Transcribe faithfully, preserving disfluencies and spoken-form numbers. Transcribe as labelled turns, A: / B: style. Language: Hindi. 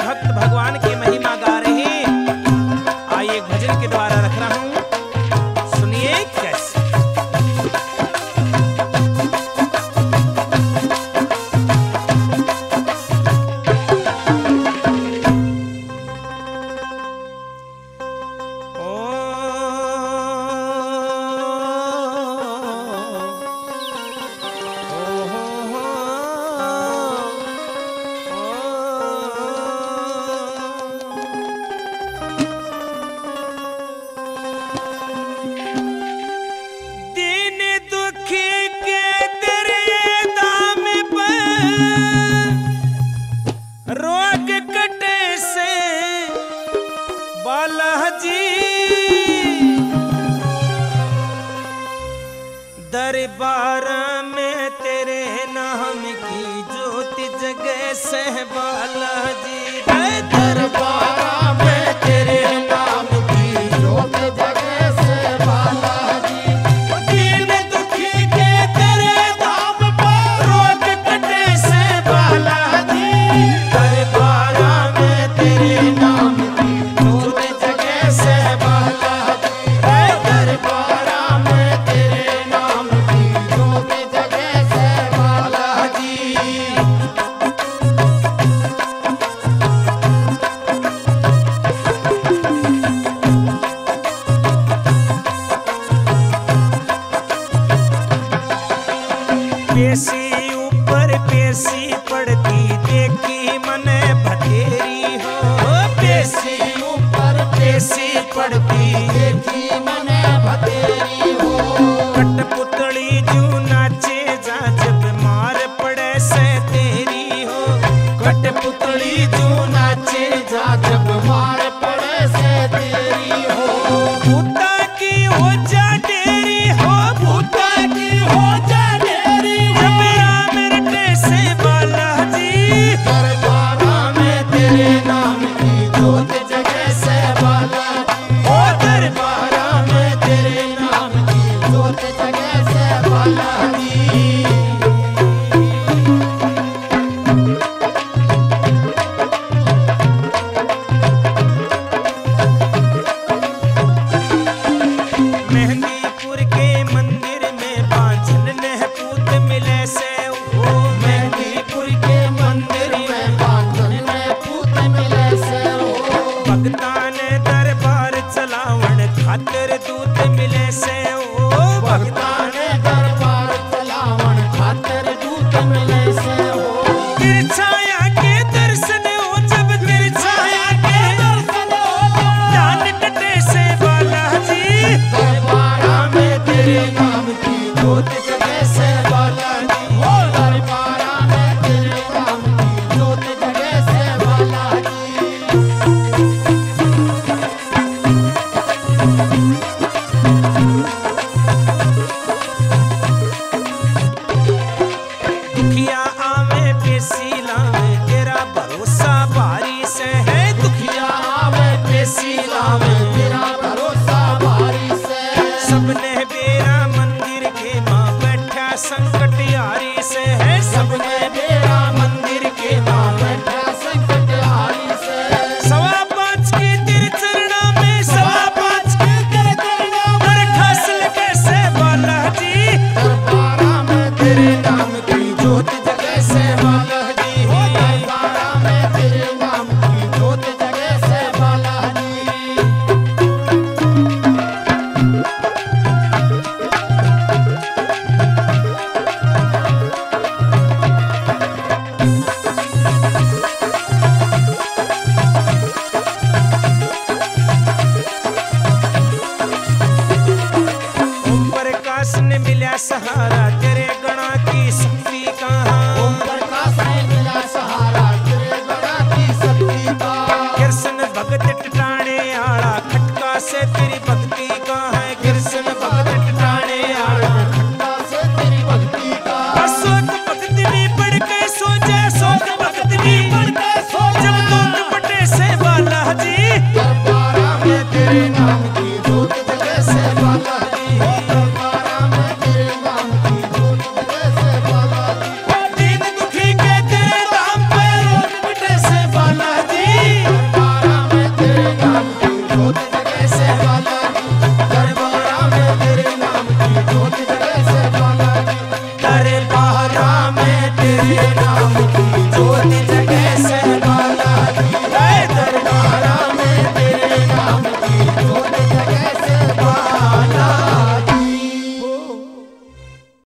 A: भक्त भगवान की महिमा गा रहे हैं। आइए एक भजन के द्वारा रख रहा हूं, सुनिए कैसे। रोग कटे से बालाजी दरबार में तेरे नाम की ज्योति जगे से बालाजी, दरबार में तेरे नाम की ज्योति जगे से बालाजी। दीन दुखी के तेरे नाम पर रोग कटे से बालाजी, दरबार में तेरे नाम की ज्योति जगे से बालाजी, दरबार में तेरे नाम की ज्योति जगे से बालाजी। पेशी ऊपर पेशी पड़ती देखी मन भतेरी हो, पेशी ऊपर पेशी पड़ती देखी मन भतेरी हो। कठपुतली जू नाचे जा जब मार पड़े से तेरी हो, कठपुतली जू नाचे जा जब मार पड़े से तेरी हो। भूता की हो जा डेरी हो, भूता की हो जा तेरे नाम की ज्योति जगे से बालाजी, ओ दरबार में तेरे नाम की ज्योति जगे से बालाजी। मेहंदीपुर के मंदिर में बांझन ने पूत मिले से, ओ मेहंदीपुर के मंदिर में भगतान दरबार चलावन खातिर दूत मिले से, ओ भगतान दरबार चलावन खातिर दूत मिले से। तिरछाया के दर्शन हो जब तिरछाया के दर्शन हो, जान कटे से बालाजी, दरबार में तेरे नाम की ज्योति